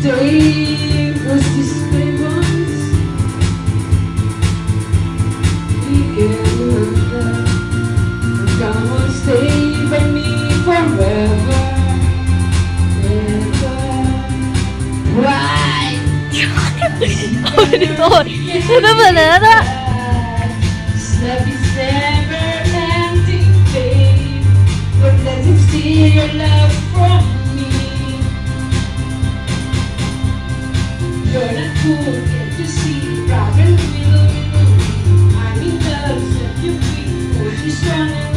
stay, cause this way once we can love. Come on, stay by me forever, ever. Why? Ôi đi thôi, nó về nữa đó. Love is never ending, babe. But let him steal your love from me. You're not cool, can't you see? Robin will. I'm in love, set you free. Oh, she's running.